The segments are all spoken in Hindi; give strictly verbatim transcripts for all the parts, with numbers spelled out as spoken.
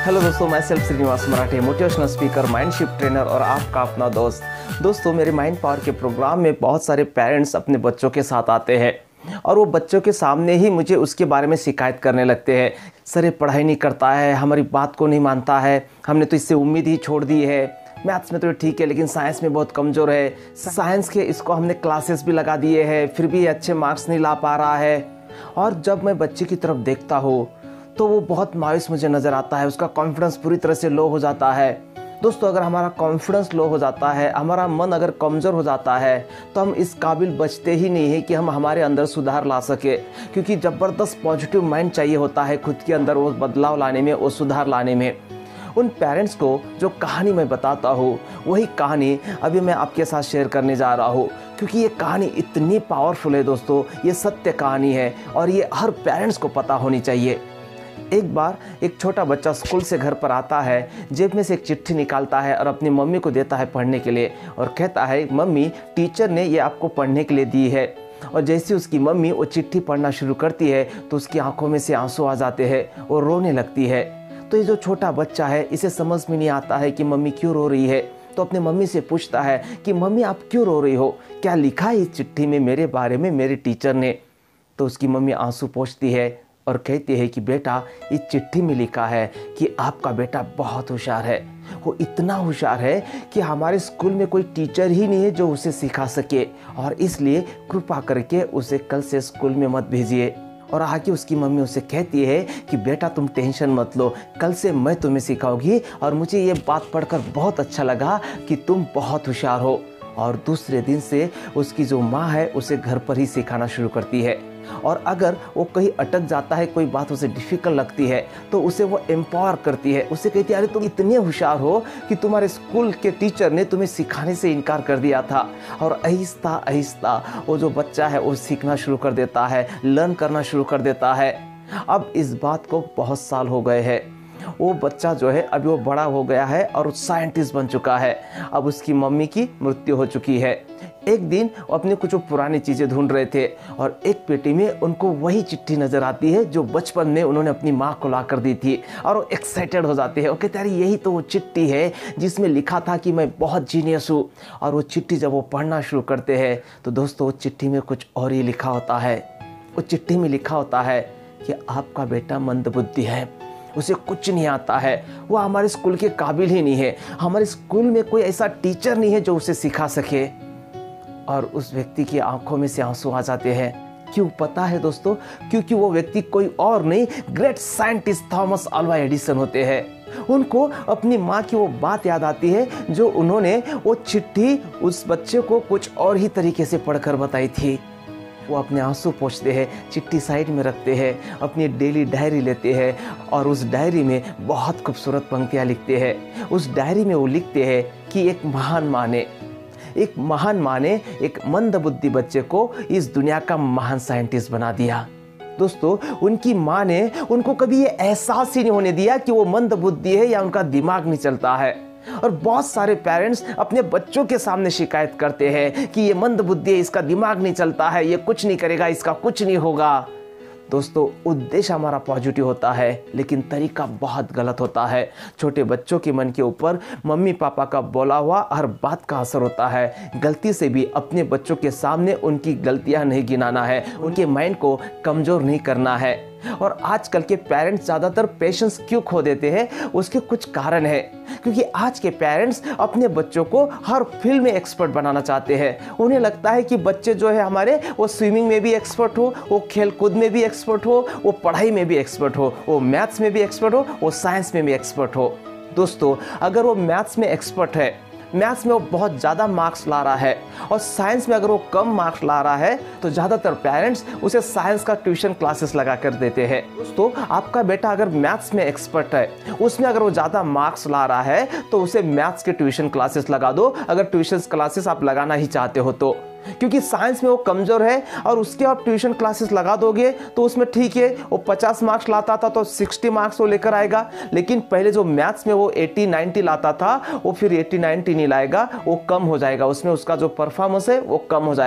हेलो दोस्तों, मैं सेल्फ श्रीनिवास मराठे, मोटिवेशनल स्पीकर, माइंडशिफ्ट ट्रेनर और आपका अपना दोस्त। दोस्तों, मेरे माइंड पावर के प्रोग्राम में बहुत सारे पेरेंट्स अपने बच्चों के साथ आते हैं और वो बच्चों के सामने ही मुझे उसके बारे में शिकायत करने लगते हैं। सर ये पढ़ाई नहीं करता है, हमारी बात को नहीं मानता है, हमने तो इससे उम्मीद ही छोड़ दी है। मैथ्स में तो ठीक है लेकिन साइंस में बहुत कमज़ोर है। साइंस के इसको हमने क्लासेस भी लगा दिए हैं, फिर भी अच्छे मार्क्स नहीं ला पा रहा है। और जब मैं बच्चे की तरफ देखता हूँ तो वो बहुत मायूस मुझे नज़र आता है, उसका कॉन्फिडेंस पूरी तरह से लो हो जाता है। दोस्तों, अगर हमारा कॉन्फिडेंस लो हो जाता है, हमारा मन अगर कमज़ोर हो जाता है तो हम इस काबिल बचते ही नहीं है कि हम हमारे अंदर सुधार ला सके, क्योंकि ज़बरदस्त पॉजिटिव माइंड चाहिए होता है खुद के अंदर वो बदलाव लाने में, वो सुधार लाने में। उन पेरेंट्स को जो कहानी मैं बताता हूँ वही कहानी अभी मैं आपके साथ शेयर करने जा रहा हूँ, क्योंकि ये कहानी इतनी पावरफुल है दोस्तों। ये सत्य कहानी है और ये हर पेरेंट्स को पता होनी चाहिए। एक बार एक छोटा बच्चा स्कूल से घर पर आता है, जेब में से एक चिट्ठी निकालता है और अपनी मम्मी को देता है पढ़ने के लिए और कहता है, मम्मी टीचर ने ये आपको पढ़ने के लिए दी है। और जैसे उसकी मम्मी वो चिट्ठी पढ़ना शुरू करती है तो उसकी आंखों में से आंसू आ जाते हैं और रोने लगती है। तो ये जो छोटा बच्चा है इसे समझ में नहीं आता है कि मम्मी क्यों रो रही है, तो अपने मम्मी से पूछता है कि मम्मी आप क्यों रो रही हो, क्या लिखा है इस चिट्ठी में मेरे बारे में मेरे टीचर ने। तो उसकी मम्मी आंसू पोंछती है और कहती है कि बेटा इस चिट्ठी में लिखा है कि आपका बेटा बहुत होशियार है। वो इतना होशियार है कि हमारे स्कूल में कोई टीचर ही नहीं है जो उसे सिखा सके, और इसलिए कृपा करके उसे कल से स्कूल में मत भेजिए। और आगे उसकी मम्मी उसे कहती है कि बेटा तुम टेंशन मत लो, कल से मैं तुम्हें सिखाऊंगी और मुझे ये बात पढ़कर बहुत अच्छा लगा कि तुम बहुत होशियार हो। और दूसरे दिन से उसकी जो माँ है उसे घर पर ही सिखाना शुरू करती है। और अगर वो कहीं अटक जाता है, कोई बात उसे डिफ़िकल्ट लगती है तो उसे वो एम्पावर करती है, उसे कहती है अरे तुम इतने होशियार हो कि तुम्हारे स्कूल के टीचर ने तुम्हें सिखाने से इनकार कर दिया था। और आहिस्ता आहिस्ता वो जो बच्चा है वो सीखना शुरू कर देता है, लर्न करना शुरू कर देता है। अब इस बात को बहुत साल हो गए हैं। वो बच्चा जो है अभी वो बड़ा हो गया है और साइंटिस्ट बन चुका है। अब उसकी मम्मी की मृत्यु हो चुकी है। एक दिन वो अपने कुछ पुरानी चीज़ें ढूंढ रहे थे और एक पेटी में उनको वही चिट्ठी नज़र आती है जो बचपन में उन्होंने अपनी माँ को ला कर दी थी। और वो एक्साइटेड हो जाते हैं, वो कहते हैं अरे यही तो वो चिट्ठी है जिसमें लिखा था कि मैं बहुत जीनियस हूँ। और वो चिट्ठी जब वो पढ़ना शुरू करते हैं तो दोस्तों वो चिट्ठी में कुछ और ही लिखा होता है। वो चिट्ठी में लिखा होता है कि आपका बेटा मंदबुद्धि है, उसे कुछ नहीं आता है, वो हमारे स्कूल के काबिल ही नहीं है, हमारे स्कूल में कोई ऐसा टीचर नहीं है जो उसे सिखा सके। और उस व्यक्ति की आंखों में से आंसू आ जाते हैं। क्यों पता है दोस्तों? क्योंकि वो व्यक्ति कोई और नहीं, great scientist Thomas Alva Edison होते हैं। उनको अपनी माँ की वो बात याद आती है जो उन्होंने वो चिट्ठी उस बच्चे को कुछ और ही तरीके से पढ़कर बताई थी। वो अपने आंसू पोंछते हैं, चिट्ठी साइड में रखते हैं, अपनी डेली डायरी लेते हैं और उस डायरी में बहुत खूबसूरत पंक्तियाँ लिखते हैं। उस डायरी में वो लिखते हैं कि एक महान माँ ने एक महान माँ ने एक मंदबुद्धि बच्चे को इस दुनिया का महान साइंटिस्ट बना दिया। दोस्तों, उनकी माँ ने उनको कभी ये एहसास ही नहीं होने दिया कि वो मंदबुद्धि है या उनका दिमाग नहीं चलता है। और बहुत सारे पेरेंट्स अपने बच्चों के सामने शिकायत करते हैं कि ये मंदबुद्धि है, इसका दिमाग नहीं चलता है, ये कुछ नहीं करेगा, इसका कुछ नहीं होगा। दोस्तों, उद्देश्य हमारा पॉजिटिव होता है लेकिन तरीका बहुत गलत होता है। छोटे बच्चों के मन के ऊपर मम्मी पापा का बोला हुआ हर बात का असर होता है। गलती से भी अपने बच्चों के सामने उनकी गलतियां नहीं गिनाना है, उनके माइंड को कमज़ोर नहीं करना है। और आजकल के पेरेंट्स ज़्यादातर पेशेंस क्यों खो देते हैं, उसके कुछ कारण है। क्योंकि आज के पेरेंट्स अपने बच्चों को हर फील्ड में एक्सपर्ट बनाना चाहते हैं। उन्हें लगता है कि बच्चे जो है हमारे वो स्विमिंग में भी एक्सपर्ट हो, वो खेल कूद में भी एक्सपर्ट हो, वो पढ़ाई में भी एक्सपर्ट हो, वो मैथ्स में भी एक्सपर्ट हो, वो साइंस में भी एक्सपर्ट हो। दोस्तों, अगर वो मैथ्स में एक्सपर्ट है, मैथ्स में वो बहुत ज़्यादा मार्क्स ला रहा है और साइंस में अगर वो कम मार्क्स ला रहा है तो ज़्यादातर पेरेंट्स उसे साइंस का ट्यूशन क्लासेस लगा कर देते हैं। दोस्तों, आपका बेटा अगर मैथ्स में एक्सपर्ट है, उसमें अगर वो ज़्यादा मार्क्स ला रहा है तो उसे मैथ्स के ट्यूशन क्लासेस लगा दो, अगर ट्यूशन क्लासेस आप लगाना ही चाहते हो तो। क्योंकि साइंस में वो कमज़ोर है और उसके आप ट्यूशन क्लासेस लगा दोगे तो उसमें ठीक है, वो पचास मार्क्स लाता था तो साठ मार्क्स वो लेकर आएगा। लेकिन पहले जो मैथ्स में वो अस्सी नब्बे लाता था वो फिर अस्सी नब्बे नहीं लाएगा, वो कम हो जाएगा, उसमें उसका जो परफॉर्मेंस है वो कम हो जाएगा।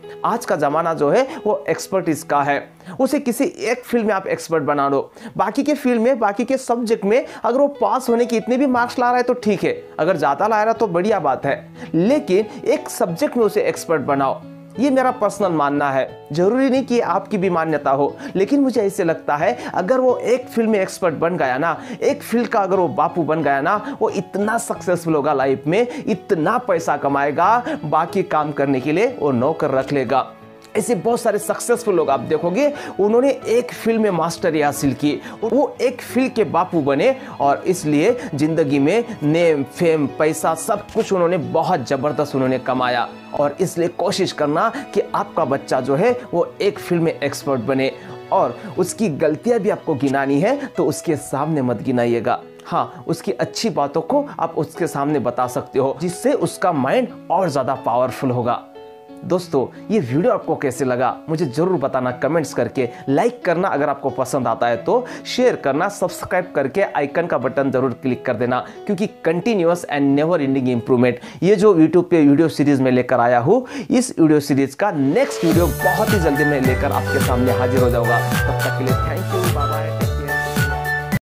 आज का ज़माना जो है वो एक्सपर्टीज का है। उसे किसी एक फील्ड में आप एक्सपर्ट बना लो, बाकी के फील्ड में, बाकी के सब्जेक्ट में अगर वो पास होने की इतने भी मार्क्स ला रहा है तो ठीक है, अगर ज़्यादा ला रहा है तो बढ़िया बात है, लेकिन एक सब्जेक्ट में उसे एक्सपर्ट बनाओ। ये मेरा पर्सनल मानना है, जरूरी नहीं कि आपकी भी मान्यता हो, लेकिन मुझे ऐसे लगता है अगर वो एक फील्ड में एक्सपर्ट बन गया ना, एक फील्ड का अगर वो बापू बन गया ना, वो इतना सक्सेसफुल होगा लाइफ में, इतना पैसा कमाएगा, बाकी काम करने के लिए वो नौकर रख लेगा। ऐसे बहुत सारे सक्सेसफुल लोग आप देखोगे, उन्होंने एक फील्ड में मास्टरी हासिल की, वो एक फील्ड के बापू बने और इसलिए जिंदगी में नेम, फेम, पैसा सब कुछ उन्होंने बहुत जबरदस्त उन्होंने कमाया। और इसलिए कोशिश करना कि आपका बच्चा जो है वो एक फील्ड में एक्सपर्ट बने, और उसकी गलतियां भी आपको गिनानी है तो उसके सामने मत गिनाइएगा। हाँ, उसकी अच्छी बातों को आप उसके सामने बता सकते हो, जिससे उसका माइंड और ज़्यादा पावरफुल होगा। दोस्तों, ये वीडियो आपको कैसे लगा मुझे ज़रूर बताना कमेंट्स करके। लाइक करना अगर आपको पसंद आता है तो, शेयर करना, सब्सक्राइब करके आइकन का बटन ज़रूर क्लिक कर देना, क्योंकि continuous and never ending improvement ये जो यूट्यूब पे वीडियो सीरीज़ में लेकर आया हूँ, इस वीडियो सीरीज़ का नेक्स्ट वीडियो बहुत ही जल्दी मैं लेकर आपके सामने हाजिर हो जाऊँगा। तब तक के लिए थैंक यू, बाय बाय।